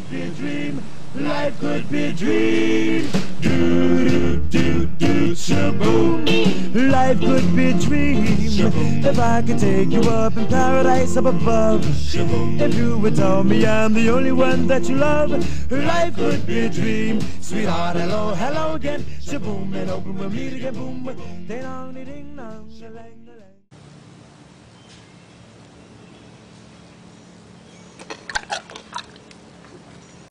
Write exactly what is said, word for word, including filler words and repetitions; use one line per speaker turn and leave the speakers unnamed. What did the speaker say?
could be a dream. Life could be a dream. Do do do do shaboom. Life could be a dream. Shaboom. If I could take you up in paradise up above. Shaboom. If you would tell me I'm the only one that you love. Life could be a dream. Sweetheart, hello, hello again. Shaboom, and open we'll meet again. Boom, ding dong, ding dong.